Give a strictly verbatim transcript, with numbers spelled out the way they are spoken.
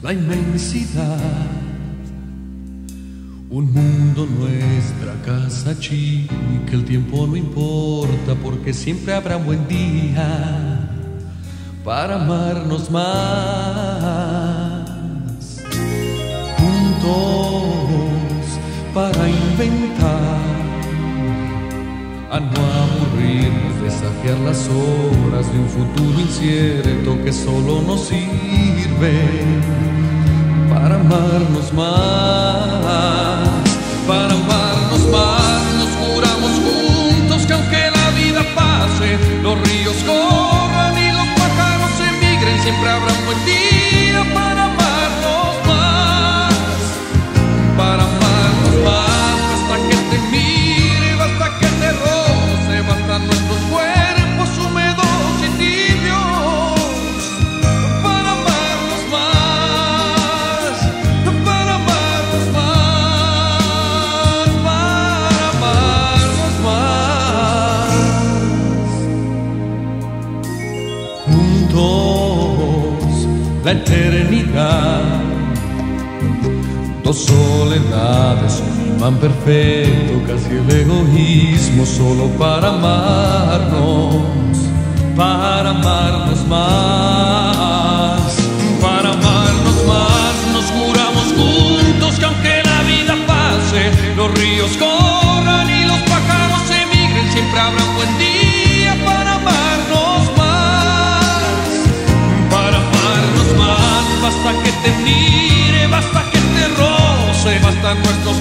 la inmensidad, un mundo, nuestra casa chica, el tiempo no importa porque siempre habrá un buen día para amarnos más, juntos para inventar, a no aburrirnos, desafiar las horas de un futuro incierto que solo nos sirve para amarnos más, para amarnos más. Nos juramos juntos que aunque la vida pase, los ríos corran y los pájaros emigren, siempre habrá un buen día para amarnos más, para amarnos más. Basta que te mire, basta que te roce, bastan nuestros cuerpos húmedos y tibios para amarnos más, para amarnos más, para amarnos más. Juntos la eternidad, dos soledades, un imán perfecto, casi el egoísmo, solo para amarnos, para amarnos más, para amarnos más. Nos juramos juntos que aunque la vida pase, los ríos corran y los pájaros emigren, siempre habrá un buen día para amarnos más, para amarnos más. Basta que te mire, basta que te roce, bastan nuestros